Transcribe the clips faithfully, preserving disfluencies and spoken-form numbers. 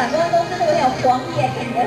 很多人都真的有点晃眼的。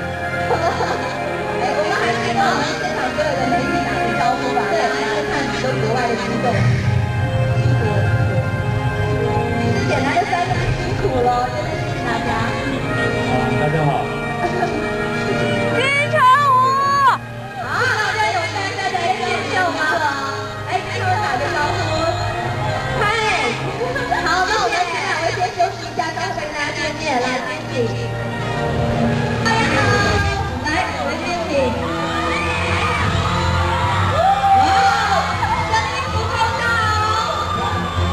哎，我们还是跟我们现场所有的媒体打个招呼吧，对，来看看你们国外的激动。辛苦，不是简单的三个字辛苦了，真的谢谢大家。 啊，大家好。 金城武。 好，大家有大家的尖叫吗？哎，跟我打个招呼。嗨，好，那我们请两位先休息一下，待会跟大家见面，来，娟姐。大家好，来，我们娟姐。哇，声音不够大哦。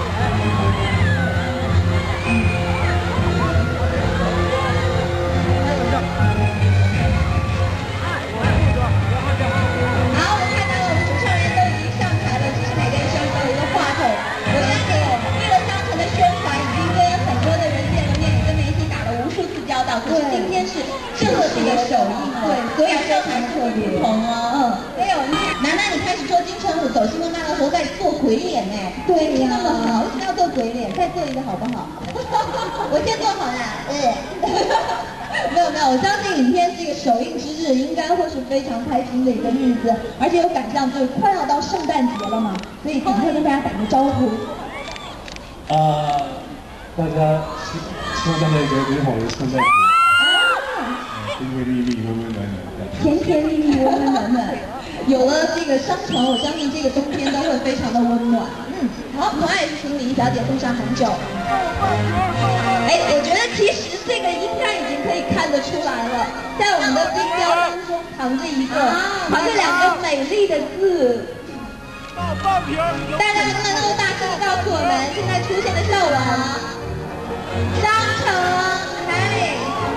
好，我看到了，我们主唱人都已经上台了，其实每个人手里都有一个话筒。我相信，为了商城的宣传，已经跟很多的人见了面，也跟媒体打了无数次交道。可是今天是特别的首映哦，对，所以非常特别不同哦。嗯，还有楠楠，你开始说金城武走新闻大道的时候在做鬼脸哎，对呀，那么好，为什么要做鬼脸？再做一个好不好？我先做好啦，嗯。没有没有，我相信影片这个首映之日应该会是非常开心的一个日子，而且有赶上就快要到圣诞节了嘛，所以赶快跟大家打个招呼。 啊，大家希希望大家有个美好的圣诞节，甜甜蜜蜜、温温暖暖的。 甜甜蜜蜜、温温暖暖。有了这个商城，我相信这个冬天都会非常的温暖。嗯，好，同样也是请李小姐送上红酒。哎，我觉得其实这个应该已经可以看得出来了，在我们的金标当中藏着一个，藏着两个美丽的字。大家能不能够大声的告诉我们现在出现的校文？商城，嗨，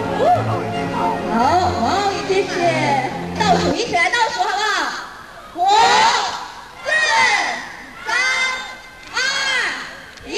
好，哇，谢谢。倒数，一起来倒数好不好？五、四、三、二、一。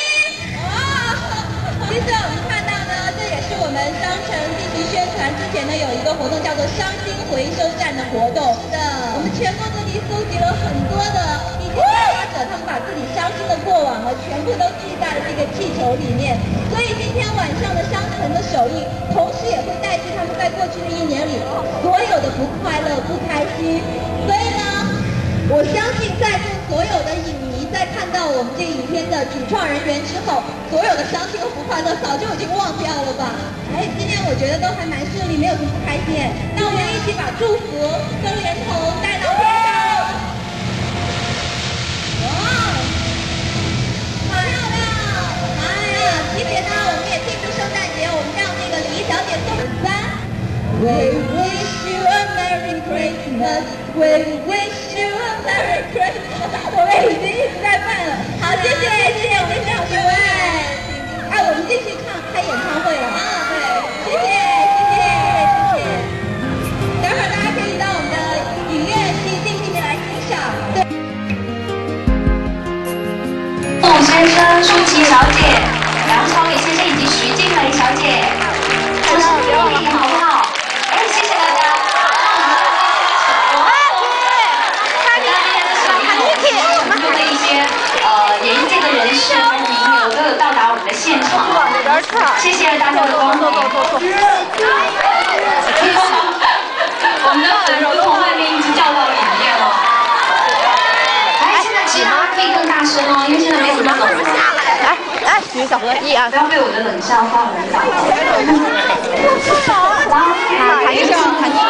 其实我们看到呢，这也是我们商城进行宣传之前呢，有一个活动叫做伤心回收站的活动。是的，我们全国各地搜集了很多的一些参加者，他们把自己伤心的过往呢，全部都记在了这个气球里面。所以今天晚上的商城的首映，同时也会带去他们在过去的一年里所有的不快乐、不开心。所以呢，我相信在座所有的影迷在看到我们这个影片的主创人员之后，所有的伤心和不快乐早就已经忘掉了吧？哎，今天我觉得都还蛮顺利，没有什么不开心。那我们一起把祝福跟连同带到天上。哇，好漂亮！哎呀，其实呢，我们也庆祝圣诞节，我们让那个李小姐送三。We wish you a Merry Christmas. We wish you a Merry Christmas. 我们已经一直在办了。好，谢谢谢谢我们现场各位。哎，我们继续看开演唱会了啊！对，谢谢谢谢谢谢。待会儿大家可以到我们的影院去静静的来欣赏。对。 孟先生、舒淇小姐、梁朝伟先生以及徐静蕾小姐，掌声鼓励好不好？哎，谢谢大家。很多的一些呃演艺界的人士和名流都有到达我们的现场，谢谢大家的光临。我们的粉丝从外面一直叫到里面了。哎，现在其他可以更大声哦，因为现在没有人走了。 来来，举小河，一二。 不要被我的冷笑话误导。哇， 喊一声，喊一声。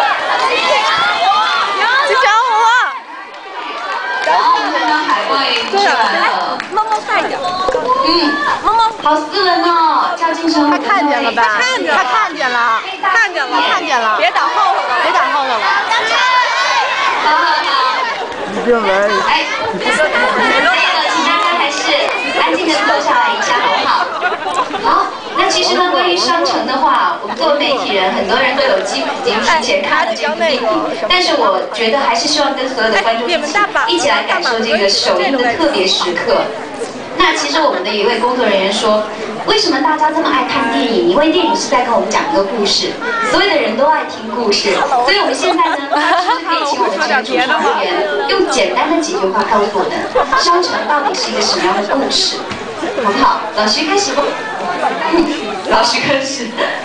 金城武。 然后看到海报也出来了。 猫猫快一点。 嗯，猫猫好斯文哦，叫金城武。他看见了吧？他看见了，他看见了，看见了，看见了。别挡后头了，别挡后头了。 好好好。 一定来。 哎，那个，请大家还是安静的坐下来一下，好不好？好，那其实呢，关于商城的话，我们作为媒体人，很多人都有机会已经提前看了这部电影，但是我觉得还是希望跟所有的观众一起一起来感受这个首映的特别时刻。那其实我们的一位工作人员说，为什么大家这么爱看电影？因为电影是在跟我们讲一个故事，所有的人都爱听故事，所以我们现在呢，就是可以请我们这个主创人员用简单的几句话告诉我们，商城到底是一个什么样的故事，好不好？老徐开始不？嗯，老徐开始。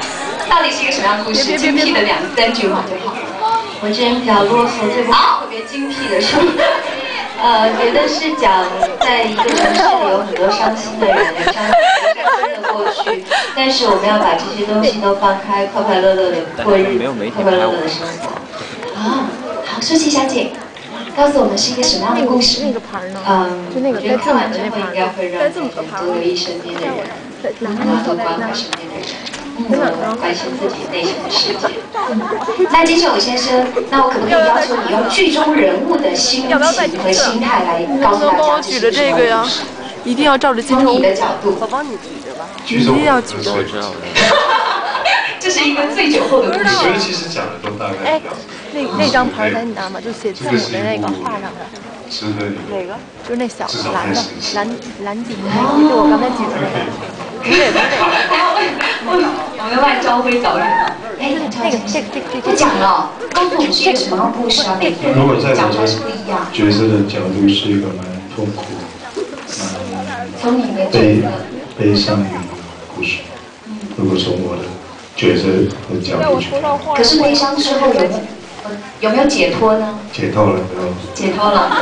到底是一个什么样的故事？精辟的两三句话就好。 我这人比较啰嗦，这部特别精辟的书。呃，觉得是讲在一个城市里有很多伤心的人，有伤心的过去，但是我们要把这些东西都放开，快快乐乐的过日子，快快乐乐的生活。 啊，好，舒淇小姐，告诉我们是一个什么样的故事？ 那个牌呢？ 嗯， 就那个我觉得看完之那后应该会让你多留意身边的人，然后关怀身边的人。嗯，关心自己内心的世界。那金秀武先生，那我可不可以要求你用剧中人物的心情和心态来告诉大家这是什么故事？ 一定要照着镜头。 从你的角度， 我帮你举着吧。一定要举着。 这是一个醉酒后的故事。 所以其实讲的都大概一样。 那那张牌在你那吗？就写字母的那个画上的。 值得你哪个？就是那小的蓝的蓝蓝底那个，就我刚才举的那个。不对不对。 我们外招飞导演。哎， 那个这个这个这个。 就讲了，告诉我们是一个什么样的故事啊？每个人讲出来是不一样。 角色的角度是一个蛮痛苦、 从你的悲悲伤的故事。如果从我的角色和角度去看， 可是悲伤之后有没有有没有解脱呢？ 解脱了没有？ 解脱了。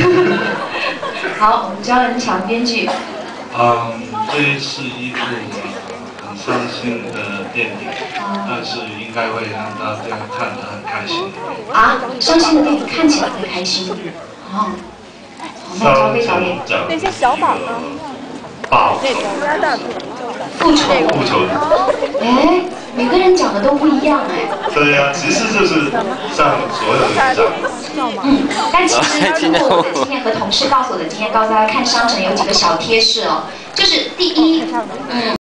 好，我们张仁强编剧。 嗯，这是一部很伤心的电影，但是应该会让大家看得很开心。 啊，伤心的电影看起来会开心。哦，那张飞导演。 那些小宝呢？ 报仇。 复仇。 复仇。 哎，每个人讲的都不一样哎。 对呀，其实就是像所有人讲。 嗯，但其实通过我的经验和同事告诉我的经验，告诉大家看商城有几个小贴士哦，就是第一，嗯。